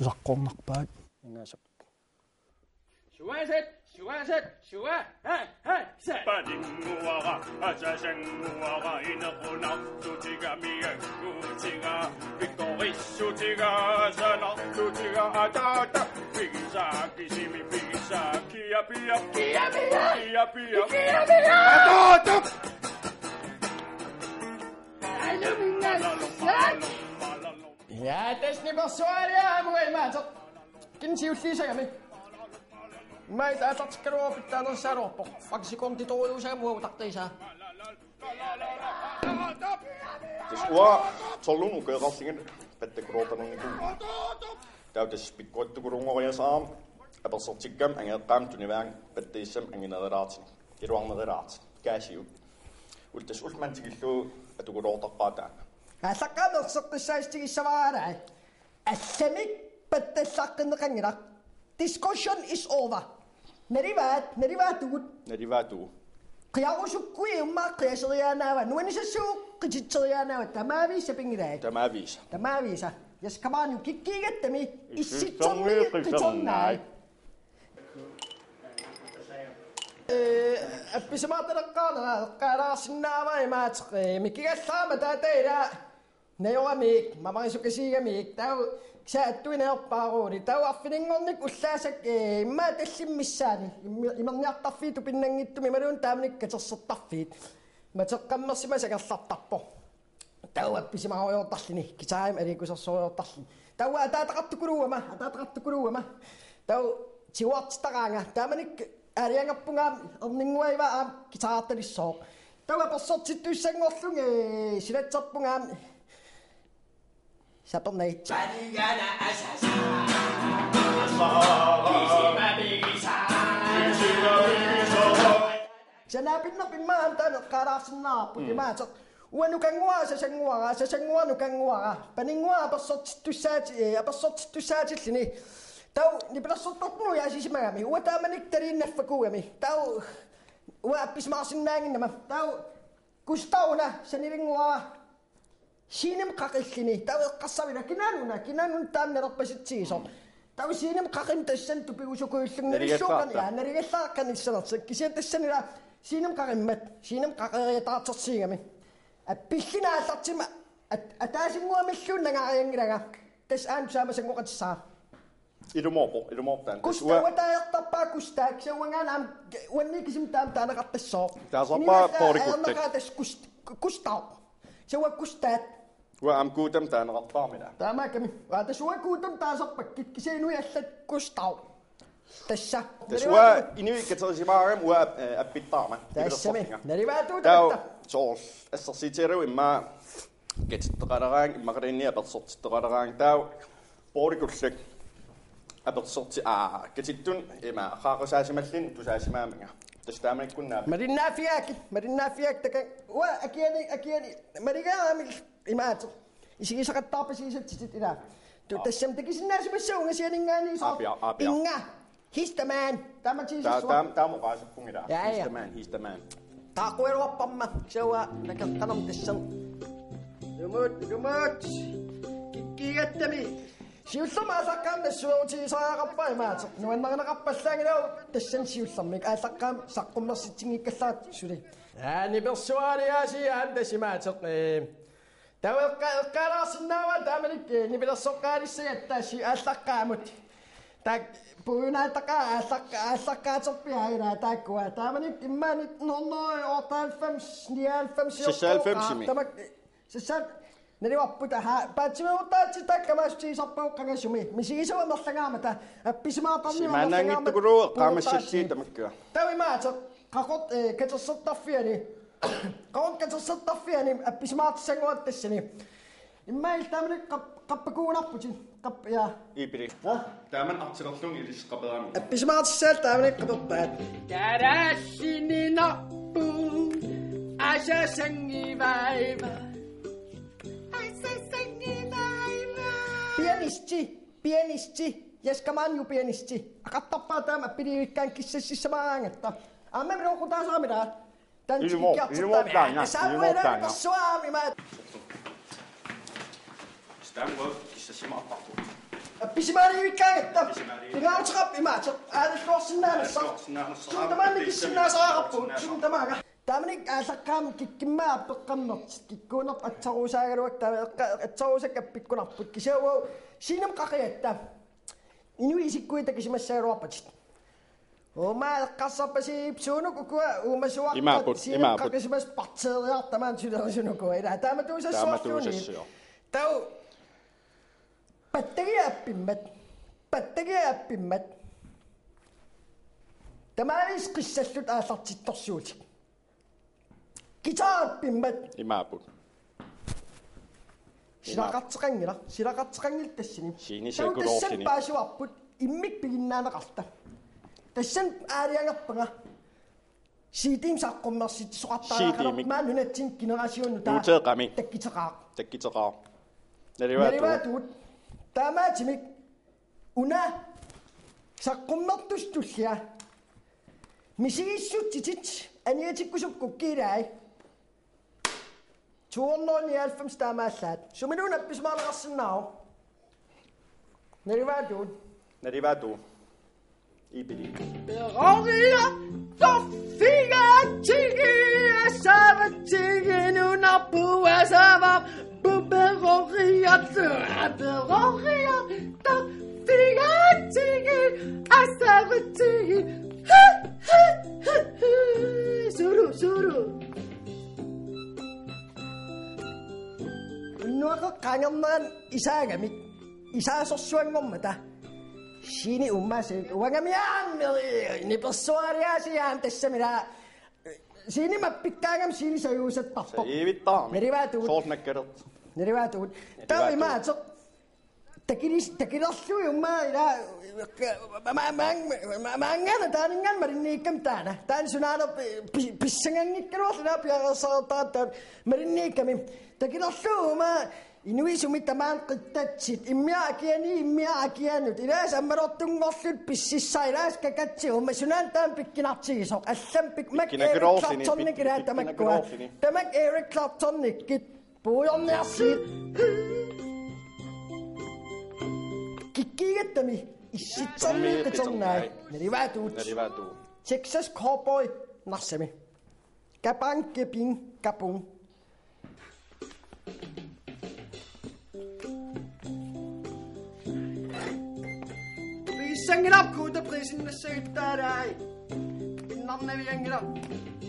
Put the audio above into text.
Tusaqquornarpaat ingaasaq. Suaset, set. Padinguara, ajajanguara, inaquna, tutigamiga, kutiga, Victoris, tutiga, sana, tutiga, atata, pisa, kisimi, pisa, kia, atata! Ja, tässä persuadia muimaat. Kinsiullisiami. Mä tää tatskero pitää ton saroppo. Vaksi konti toiuseen muutakteisa. Tes ua tollun ukeerallingen pettekrotanun niinku. Täytes pikkoittukurungoria saam. Apersortikkam angeqqaam tunivaan petteissam angineraatini. Iruarnereraatini. Kaasiu. Ultes ulmantigillu atukulortarpaataan. Asaqamersortissaistigissavaarai. Assamik pettessaqqinneqangira. Discussion is over. Nerivaatugut. Nerivaatuu. Qiarusukkui ummaaqqiaseriaanaava. Nuanisassuuq qititseriaanaava tamaaviissa pingirai. Tamaaviisa. Yaskamaanu kikkiigattami issitsorni qitornaai. Appisamaatanaqqaaraasinnaava imaat mikigallaama taatairaa nayoramik mamarisukasiigamik tau saattuineerpaaruuni tau affiningornik ullaasak immaa tallimmissaani imerniartarfiitu pinnangittumi maluun taamanik katersertarfiit mateqqammersimasagerlartarpo tau appisimaaruyortarlini kitaaim aliikusersuoriortarlini tau ataataqartukuluama tau tiuartitaraanga taamanik ariangappungaam erninguaiva aam kitaartalissoq tau apersortittuissangorlung silatserpungaam sapernait Padigana asasa. Kisima bigisa. Sanapinnerpimmaan taneqqalaarsinnaarpu timaasaq uanukangua sasangua nukangua paningua apersortittussaatillini tau nipilersortartunu yaasisimagami uataamanik taliinnaffakuugami tau uappismaarsinnaanginnama tau kustauna sanilingua siinim qaqillini tau eqqassavina kinanun taamnererpasitsiisoq tau siinim qaqim tassan tupigusukuullungnerissuuqan narigallaaqanissanersak kisiatassanila siinim qaqimmat siinim qaqeriataartersiigami appillinaallartima ataasinguamilluun nangariangilaga tas aanusaamasangоqatsaa Ilumortan. Kustaawataayartarpaa kustaak sawanganaam wannikisim taanaqartassoo. Taasarpaa porikutte. Kustao. Sawa kustaat. Ua am kuutam taanaqartaamila. Taamakami. Waata suwa kuutam taasarpakkit kiseenu allat kustao. Tassa. Ua inuikkaterisimaagam ua appittaama. Tassami. Narivaatuuta. Tau sool assersiteeru imma ketitteqalaraang immaqarinni apersortitteqalaraang tau porikullak apersorti ketittun ima qaaqasaasimallim tusaasimaamiga tastaamaikkunnaap Marinnafiak takan wa akiani marigaamil imaat isigisaqattaarpasiisatsit ila tu tassam takisinnaasimassaunga sianingaani saa inga he's the man tamatiisaswa taamoqaasippungila he's the man taaqueruarparma sawa nakaqanam tassan lumut kikkigattami siullamaasaqaam nassuutiisaaqarpa imaat nuannaqanaqarpallaangilau tassan siullarmik aasaqaam saqqummersitingiikkallaat suli nipersuaaliaasi aantasimaataq taweqqalaarsinnaava taamanik nipilersoqqaalissagattaasi aallaqqaamut tak puunaataqaa aallaqqaaterpiaila taakkua taamanik immaanit nornoi ortaalfams niaalfams tamak sissat nariwapputa paatsimuutaatsi takkamastiisarpauqqagasumi misigisavamerlagaamata appismaaqarniumerlagaamata qaamassallii tamakka tawimaata qaqot katersertarfiani qaqot katersertarfiani appismaartissanguattassani immail taamanik qappakuunarputin qappiya ibri taaman artilerlung ilisqaperaami appismaartissaal taamanik qaperpaat Karassininapu asasangivaiva. Pienisti, jaskamanju pienisti. Akattappaa tämä pidikään kissessisamaangetta. Amme minun kutaan saamida. Tän ilmoittain. Saamida Suomi mä. Sitä voi kissessimaattaa. Appisimari vikkaagetta. Tingautaqap imaataq aalluorsinnaanassaq. Suntamani kissinnaasaqarput suntamaga. Tamani aalaqqaam kikkimmaa peqqammertit kikkuunerp atsaruusaagaluak atsaruusakkappikkunarput kisauau sinam qaqiatta. Inui isikkuita kisimassaaluarpatit. Oma qassarpasi suunuk ukua umasuaq sinam qaqisimas parteeriartamaan sulersunukua ila taamatuusassuarluuni. Tau Pattegiappimmat. Tamaanis qissallut aallartittorsuutik. Gitaarappimmat. Imaaput. Silaqarteqangil tassini. Siini seekulorsini. Tassan paasuarput immik piginnaaneqarta. Tassan aaliangerpanga. Siitim saqqummersit soqattaaqalaq maan hunatsin generasionu taa. Nuuteeqami. Takkiteqaa. Nerivaatuut. Taamaatimik una saqqummertustullia misigissuttitit aniatikkusukkukkiraai tuornooni alfams taamaallaat suminun appismaaleqarsinnaaru Nerivaatu. Ibili. Peroria toffigaatigi asaavatigi nunarpuasava Peroria toffigaatigi asaavatigi Suru. Nuaka kangamman isaagamik isaasorsuanngormata. Sini ummasi wangamiaan ni persuariasiaan tassamila sini mappikkaangam sini sayuusat parpo. Iivittaami. Nerivaatuut. Tawi maatso takilarlui umma ila maangana taaningan marinniikkam taana. Taan sunaano pissangangikkaruarlina piarasartaatan marinniikkami. Takilarluu umma Inui sumittamaan qittatsit immiaakianut ilaas ammarortungorlut pississa ilaas kakatsi umma sunantaan pikkinartigisoq allam pikmak Eric Claptonnik ilaa tamakkua tamak Eric Claptonnikkit puujorniarsiit kikkiigattami issitsorniiqitornaai nerivaatuut Texas Cowboy narsami kapang keping kapung Sangin up, kuda prisen na sa'yo taray. Pinam na biyang gila.